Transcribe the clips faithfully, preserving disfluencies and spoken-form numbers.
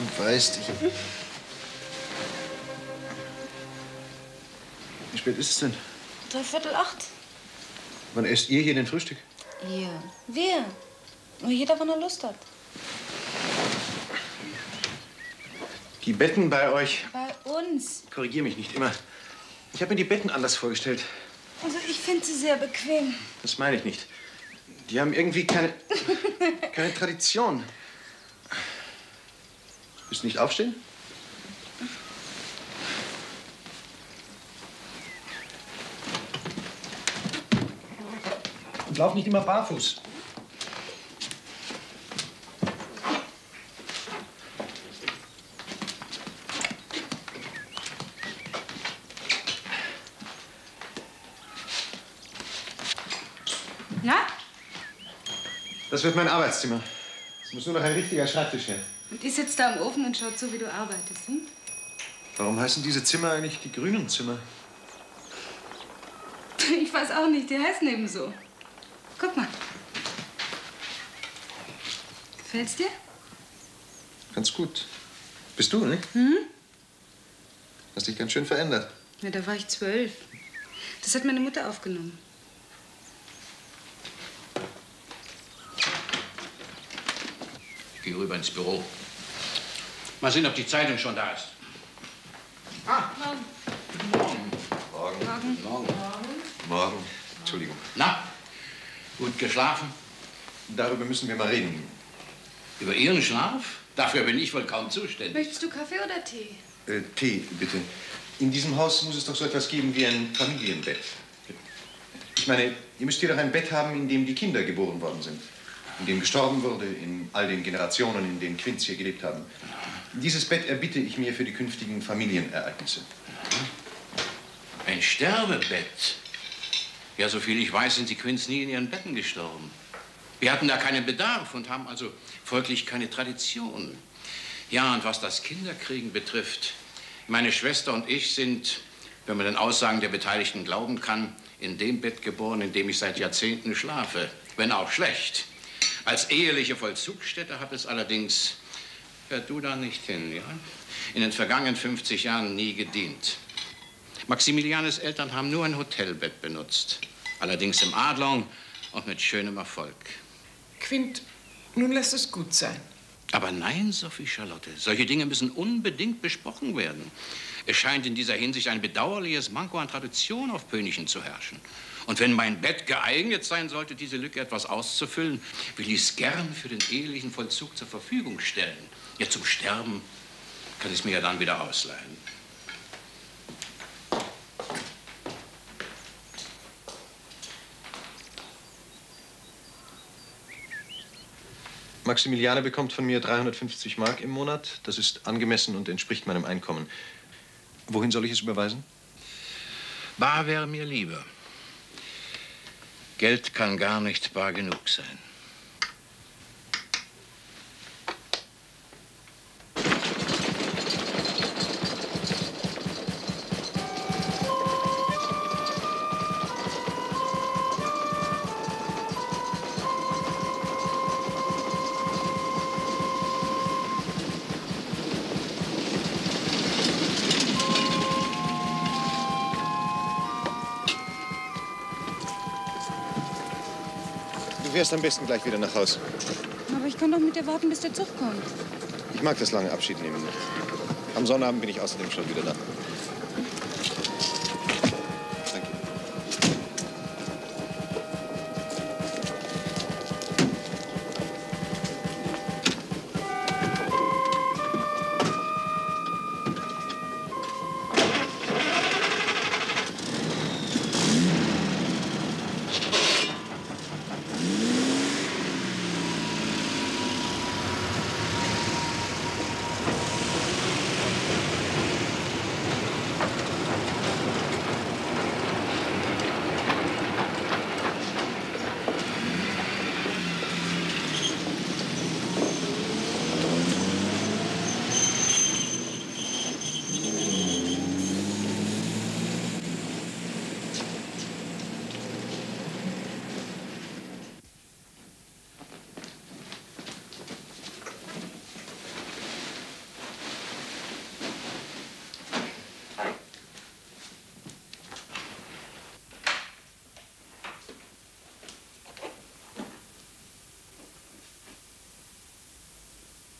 weißt, ich... Wie spät ist es denn? Dreiviertel acht. Wann esst ihr hier denn Frühstück? Ihr. Wir. Nur jeder, wann er Lust hat. Die Betten bei euch... Bei uns. Korrigier mich nicht immer. Ich habe mir die Betten anders vorgestellt. Also ich finde sie sehr bequem. Das meine ich nicht. Die haben irgendwie keine... keine Tradition. Willst du nicht aufstehen? Und lauf nicht immer barfuß. Na? Das wird mein Arbeitszimmer. Es muss nur noch ein richtiger Schreibtisch her. Und ich sitze da am Ofen und schaut zu, wie du arbeitest, hm? Warum heißen diese Zimmer eigentlich die grünen Zimmer? Ich weiß auch nicht, die heißen eben so. Guck mal. Gefällt's dir? Ganz gut. Bist du, nicht? Hm? Hast dich ganz schön verändert. Ja, da war ich zwölf. Das hat meine Mutter aufgenommen. Ich gehe rüber ins Büro. Mal sehen, ob die Zeitung schon da ist. Ah, Morgen. guten Morgen. Morgen. Morgen. Morgen. Morgen. Entschuldigung. Na, gut geschlafen? Darüber müssen wir mal reden. Über Ihren Schlaf? Dafür bin ich wohl kaum zuständig. Möchtest du Kaffee oder Tee? Äh, Tee, bitte. In diesem Haus muss es doch so etwas geben wie ein Familienbett. Ich meine, ihr müsst hier doch ein Bett haben, in dem die Kinder geboren worden sind. In dem gestorben wurde, in all den Generationen, in denen Quints hier gelebt haben. Dieses Bett erbitte ich mir für die künftigen Familienereignisse. Ein Sterbebett? Ja, soviel ich weiß, sind die Quints nie in ihren Betten gestorben. Wir hatten da keinen Bedarf und haben also folglich keine Tradition. Ja, und was das Kinderkriegen betrifft, meine Schwester und ich sind, wenn man den Aussagen der Beteiligten glauben kann, in dem Bett geboren, in dem ich seit Jahrzehnten schlafe, wenn auch schlecht. Als eheliche Vollzugsstätte hat es allerdings, hör du da nicht hin, ja, in den vergangenen fünfzig Jahren nie gedient. Maximilianes Eltern haben nur ein Hotelbett benutzt, allerdings im Adlon und mit schönem Erfolg. Quint, nun lässt es gut sein. Aber nein, Sophie Charlotte, solche Dinge müssen unbedingt besprochen werden. Es scheint in dieser Hinsicht ein bedauerliches Manko an Tradition auf Pönichen zu herrschen. Und wenn mein Bett geeignet sein sollte, diese Lücke etwas auszufüllen, will ich es gern für den ehelichen Vollzug zur Verfügung stellen. Ja, zum Sterben kann ich es mir ja dann wieder ausleihen. Maximiliane bekommt von mir dreihundertfünfzig Mark im Monat. Das ist angemessen und entspricht meinem Einkommen. Wohin soll ich es überweisen? Bar wäre mir lieber. Geld kann gar nicht bar genug sein. Du fährst am besten gleich wieder nach Haus. Aber ich kann doch mit dir warten, bis der Zug kommt. Ich mag das lange Abschied nehmen nicht. Am Sonnabend bin ich außerdem schon wieder da. Danke.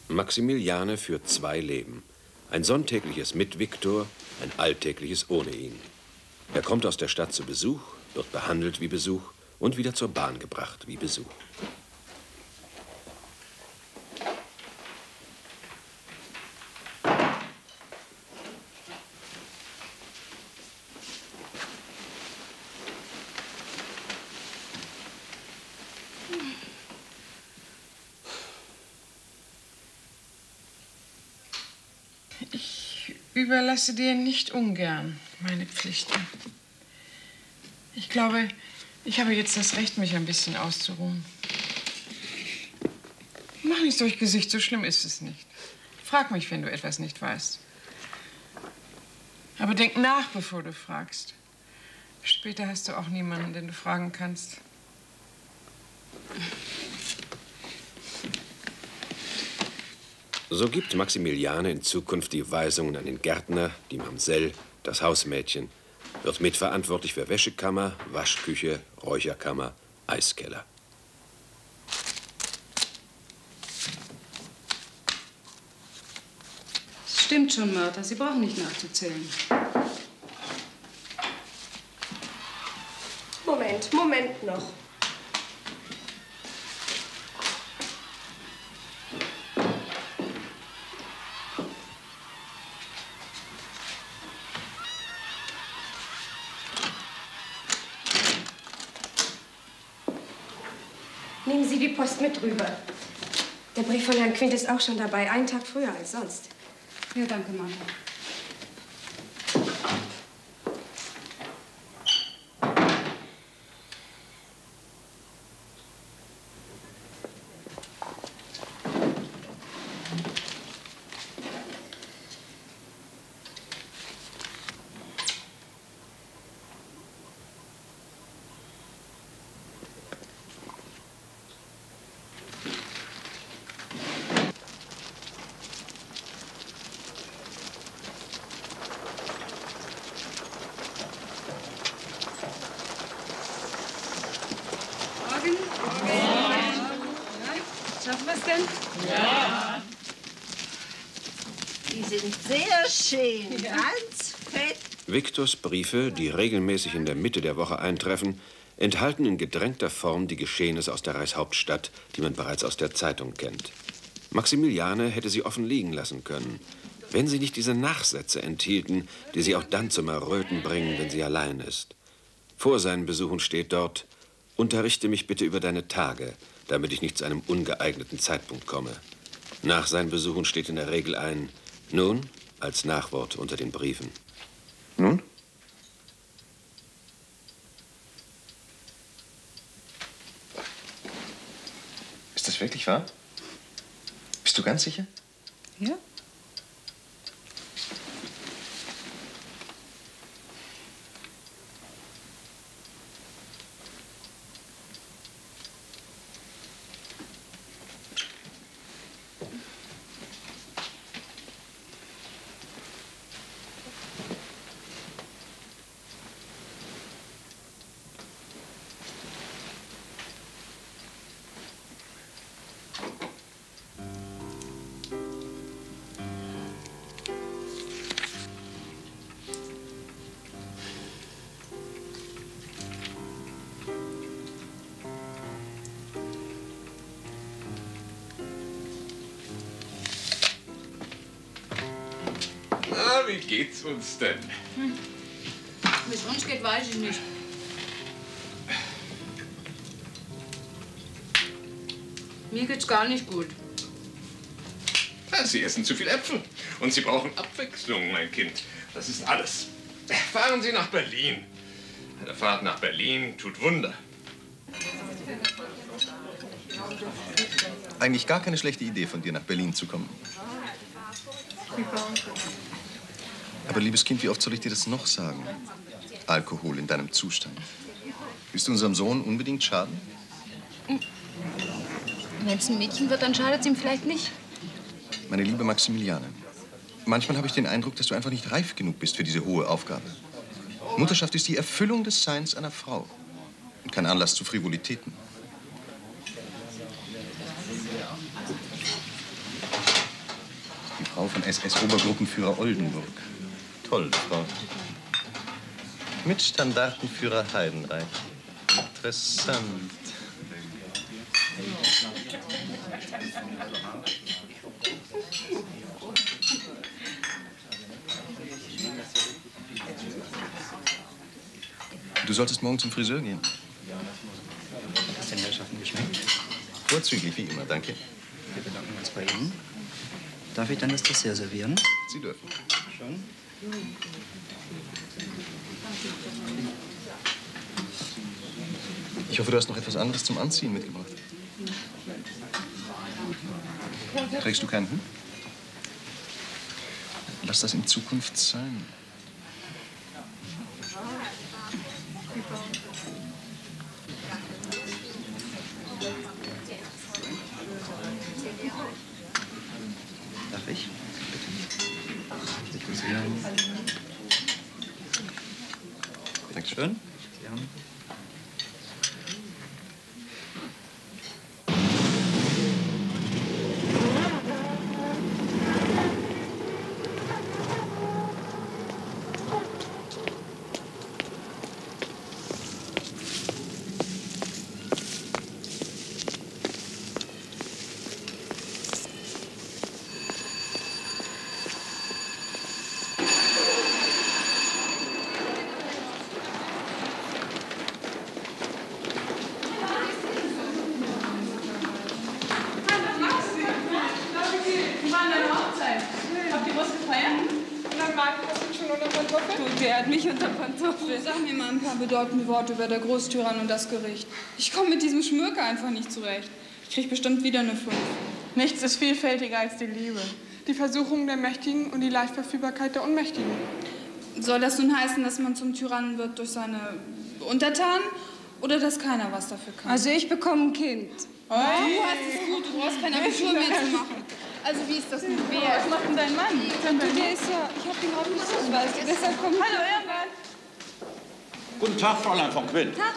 Maximiliane führt zwei Leben. Ein sonntägliches mit Viktor, ein alltägliches ohne ihn. Er kommt aus der Stadt zu Besuch, wird behandelt wie Besuch und wieder zur Bahn gebracht wie Besuch. Ich überlasse dir nicht ungern meine Pflichten. Ich glaube, ich habe jetzt das Recht, mich ein bisschen auszuruhen. Mach nicht solch Gesicht, so schlimm ist es nicht. Frag mich, wenn du etwas nicht weißt. Aber denk nach, bevor du fragst. Später hast du auch niemanden, den du fragen kannst. So gibt Maximiliane in Zukunft die Weisungen an den Gärtner, die Mamsell, das Hausmädchen, wird mitverantwortlich für Wäschekammer, Waschküche, Räucherkammer, Eiskeller. Das stimmt schon, Mörder. Sie brauchen nicht nachzuzählen. Moment, Moment noch. Nehmen Sie die Post mit rüber. Der Brief von Herrn Quint ist auch schon dabei, einen Tag früher als sonst. Ja, danke, Mama. Schaffen wir es denn? Ja. Die sind sehr schön, ganz fett. Viktors Briefe, die regelmäßig in der Mitte der Woche eintreffen, enthalten in gedrängter Form die Geschehnisse aus der Reichshauptstadt, die man bereits aus der Zeitung kennt. Maximiliane hätte sie offen liegen lassen können, wenn sie nicht diese Nachsätze enthielten, die sie auch dann zum Erröten bringen, wenn sie allein ist. Vor seinen Besuchen steht dort: Unterrichte mich bitte über deine Tage, damit ich nicht zu einem ungeeigneten Zeitpunkt komme. Nach seinen Besuchen steht in der Regel ein Nun als Nachwort unter den Briefen. Nun? Ist das wirklich wahr? Bist du ganz sicher? Ja. Na, wie geht's uns denn? Hm. Wie es uns geht, weiß ich nicht. Mir geht's gar nicht gut. Ja, Sie essen zu viel Äpfel. Und Sie brauchen Abwechslung, mein Kind. Das ist alles. Fahren Sie nach Berlin. Eine Fahrt nach Berlin tut Wunder. Eigentlich gar keine schlechte Idee von dir, nach Berlin zu kommen. Aber liebes Kind, wie oft soll ich dir das noch sagen? Alkohol in deinem Zustand. Willst du unserem Sohn unbedingt schaden? Wenn es ein Mädchen wird, dann schadet es ihm vielleicht nicht. Meine liebe Maximiliane, manchmal habe ich den Eindruck, dass du einfach nicht reif genug bist für diese hohe Aufgabe. Mutterschaft ist die Erfüllung des Seins einer Frau und kein Anlass zu Frivolitäten. von S S-Obergruppenführer Oldenburg. Toll, Frau. Mit Standartenführer Heidenreich. Interessant. Du solltest morgen zum Friseur gehen. Hat es den Herrschaften geschmeckt? Vorzüglich, wie immer, danke. Wir bedanken uns bei Ihnen. Darf ich dann das Dessert servieren? Sie dürfen. Schon? Ich hoffe, du hast noch etwas anderes zum Anziehen mitgebracht. Trägst du keinen Hut? Lass das in Zukunft sein. Darf ich? Bitte. Bitte sehr. Dankeschön. Sie haben. Sag mir mal ein paar bedeutende Worte über der Großtyrann und das Gericht. Ich komme mit diesem Schmöker einfach nicht zurecht. Ich krieg bestimmt wieder eine fünf. Nichts ist vielfältiger als die Liebe. Die Versuchung der Mächtigen und die Leichtverfügbarkeit der Unmächtigen. Soll das nun heißen, dass man zum Tyrannen wird durch seine Untertanen oder dass keiner was dafür kann? Also ich bekomme ein Kind. Oh, du hast es gut, du brauchst kein Abitur mehr zu machen. Also wie ist das nun wert? Was macht denn dein Mann? Der ist ja, ich hab ihn auch nicht so, weißt du, deshalb kommt... Hallo, Irmgard. Guten Tag, Fräulein von Quinn. Tag.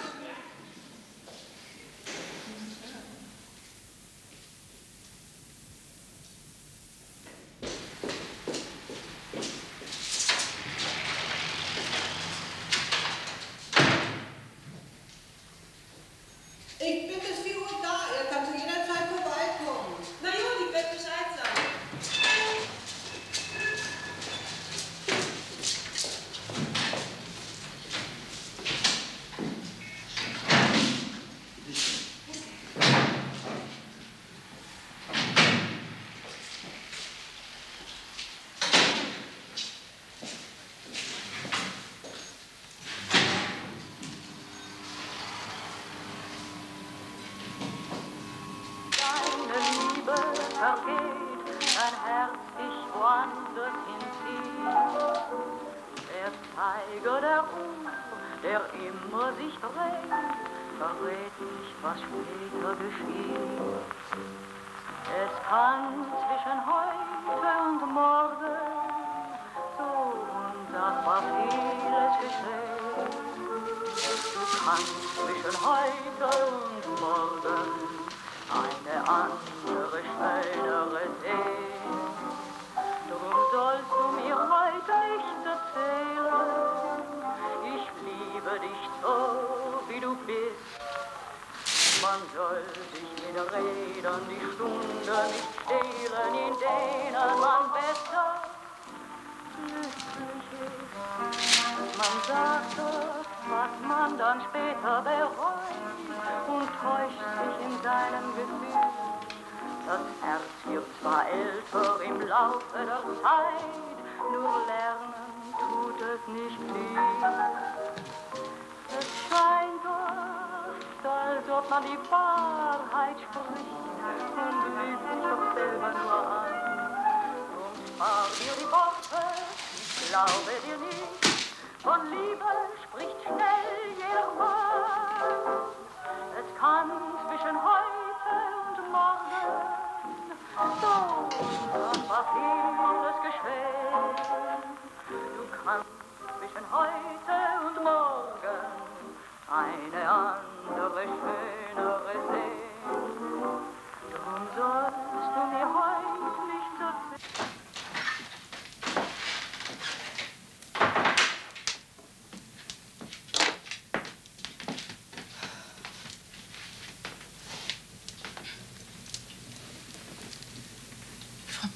Ich bin bis vier Uhr da. Er kann zu jeder Zeit vorbeikommen. Na ja, ich werde Bescheid sagen. Dein Herz dich woanders hinzieht. Der Zeiger der Uhr, der immer sich dreht, verrät nicht, was später geschieht. Es kann zwischen heute und morgen so und das war vieles geschehen. Du kannst zwischen heute und morgen eine andere, schönere sehen. Drum sollst du mir heute nicht erzählen, ich liebe dich so, wie du bist. Man soll sich mit Rädern die Stunden nicht stehlen, in denen man besser glücklich ist. Man sagt das, was man dann später bereut und täuscht sich in seinem Gefühl. Das Herz wird zwar älter im Laufe der Zeit, nur lernen tut es nicht viel. Es scheint oft, als ob man die Wahrheit spricht und lügt sich doch selber nur an. Und spar dir die Worte, ich glaube dir nicht, von Liebe spricht schnell jeder Mann. Es kann zwischen heute und morgen so, das war vieles geschehen. Du kannst zwischen heute und morgen eine andere, schönere sehen. Drum sollst du mir heute nicht erzählen.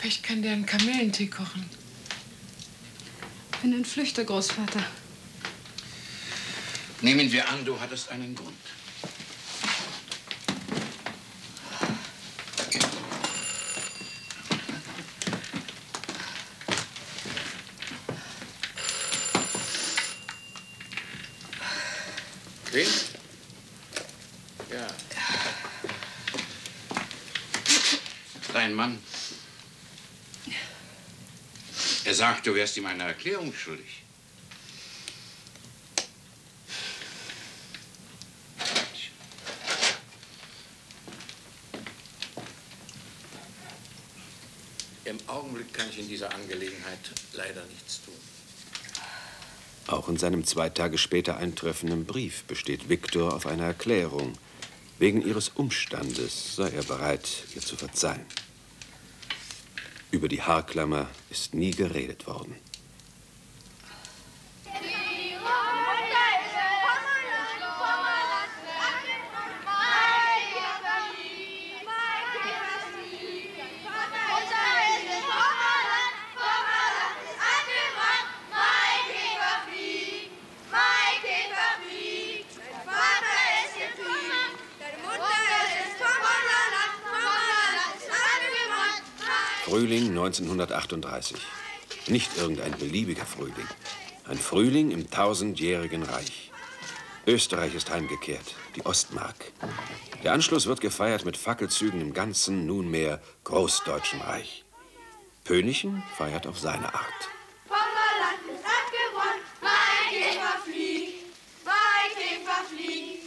Vielleicht kann der einen Kamillentee kochen. Ich bin ein Flüchter, Großvater. Nehmen wir an, du hattest einen Grund. Quint? Ja. Dein Mann. Er sagt, du wärst ihm eine Erklärung schuldig. Im Augenblick kann ich in dieser Angelegenheit leider nichts tun. Auch in seinem zwei Tage später eintreffenden Brief besteht Viktor auf eine Erklärung. Wegen ihres Umstandes sei er bereit, ihr zu verzeihen. Über die Haarklammer ist nie geredet worden. Frühling neunzehnhundertachtunddreißig. Nicht irgendein beliebiger Frühling. Ein Frühling im tausendjährigen Reich. Österreich ist heimgekehrt, die Ostmark. Der Anschluss wird gefeiert mit Fackelzügen im ganzen, nunmehr Großdeutschen Reich. Pönichen feiert auf seine Art. Pommerland ist abgewonnen, mein Käfer fliegt, mein Käfer fliegt.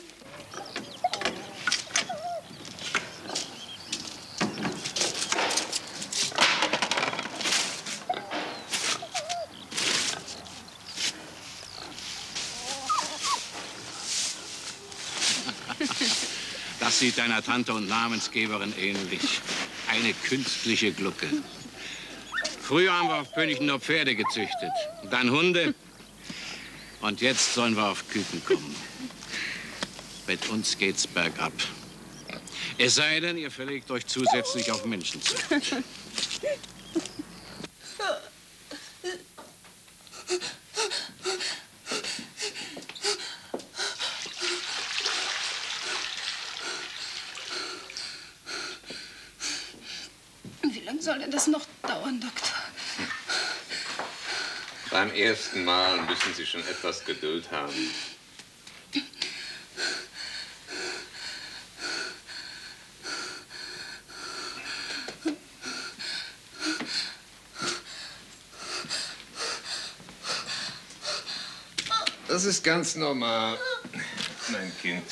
Das sieht deiner Tante und Namensgeberin ähnlich. Eine künstliche Glucke. Früher haben wir auf Pönichen nur Pferde gezüchtet, dann Hunde. Und jetzt sollen wir auf Küken kommen. Mit uns geht's bergab. Es sei denn, ihr verlegt euch zusätzlich auf Menschenzucht. Wie lange soll denn das noch dauern, Doktor? Beim ersten Mal müssen Sie schon etwas Geduld haben. Das ist ganz normal, mein Kind.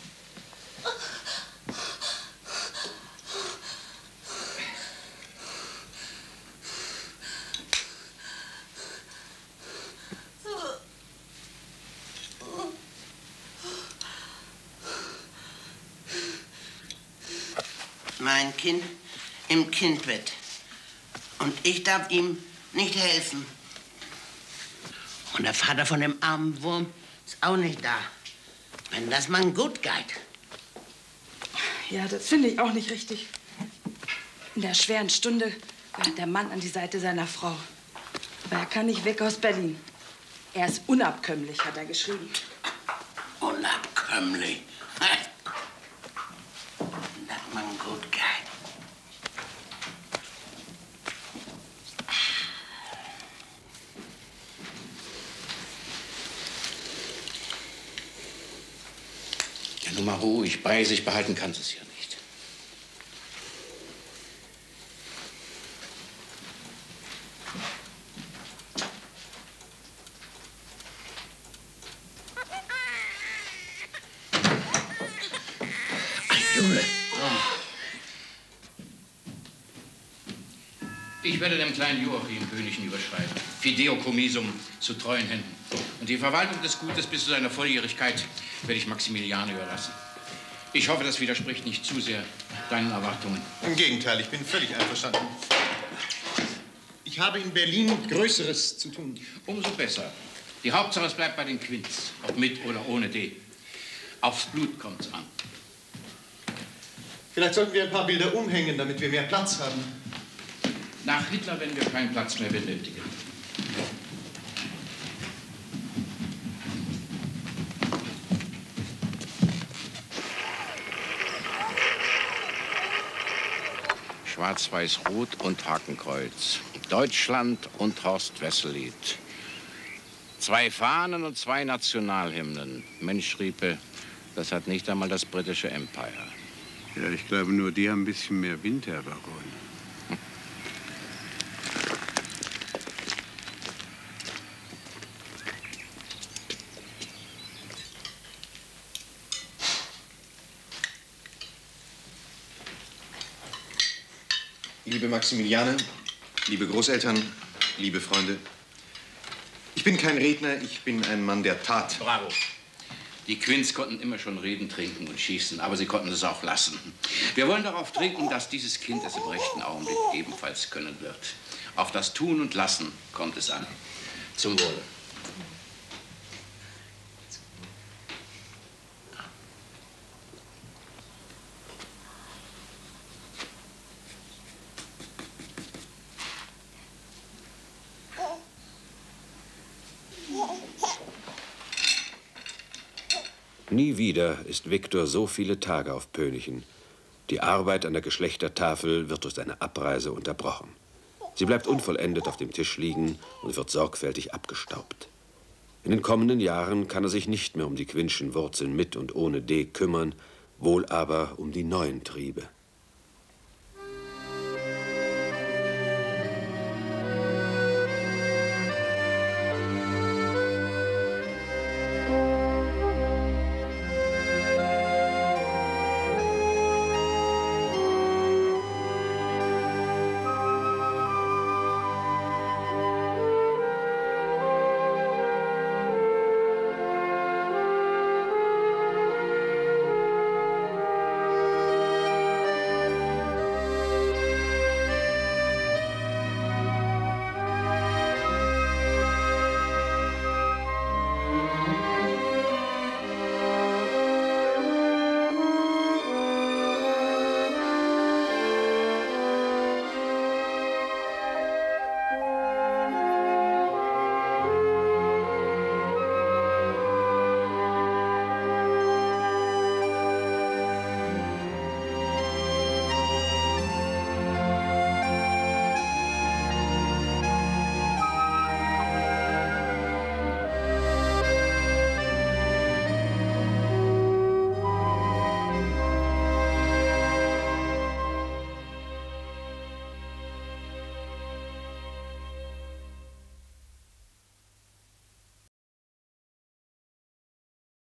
Mein Kind im Kindbett. Und ich darf ihm nicht helfen. Und der Vater von dem armen Wurm ist auch nicht da. Wenn das Mann gut geht. Ja, das finde ich auch nicht richtig. In der schweren Stunde gehört der Mann an die Seite seiner Frau. Aber er kann nicht weg aus Berlin. Er ist unabkömmlich, hat er geschrieben. Unabkömmlich. Das Mann gut geht. Ja, nur mal ruhig, bei sich behalten kannst du es ja nicht. Ich werde dem kleinen Joachim Pönichen überschreiben. Fideikommisum zu treuen Händen. Und die Verwaltung des Gutes bis zu seiner Volljährigkeit werde ich Maximilian überlassen. Ich hoffe, das widerspricht nicht zu sehr deinen Erwartungen. Im Gegenteil, ich bin völlig einverstanden. Ich habe in Berlin Größeres zu tun. Umso besser. Die Hauptsache, es bleibt bei den Quints, ob mit oder ohne D. Aufs Blut kommt's an. Vielleicht sollten wir ein paar Bilder umhängen, damit wir mehr Platz haben. Nach Hitler werden wir keinen Platz mehr benötigen. Schwarz-Weiß-Rot und Hakenkreuz. Deutschland und Horst Wesselied. Zwei Fahnen und zwei Nationalhymnen. Mensch, Riepe, das hat nicht einmal das britische Empire. Ja, ich glaube, nur die haben ein bisschen mehr Wind, Herr Baron. Liebe Maximiliane, liebe Großeltern, liebe Freunde. Ich bin kein Redner, ich bin ein Mann der Tat. Bravo. Die Quints konnten immer schon reden, trinken und schießen, aber sie konnten es auch lassen. Wir wollen darauf trinken, dass dieses Kind es im rechten Augenblick ebenfalls können wird. Auf das Tun und Lassen kommt es an. Zum Wohle. Nie wieder ist Viktor so viele Tage auf Pönichen. Die Arbeit an der Geschlechtertafel wird durch seine Abreise unterbrochen. Sie bleibt unvollendet auf dem Tisch liegen und wird sorgfältig abgestaubt. In den kommenden Jahren kann er sich nicht mehr um die Quintschen Wurzeln mit und ohne D kümmern, wohl aber um die neuen Triebe.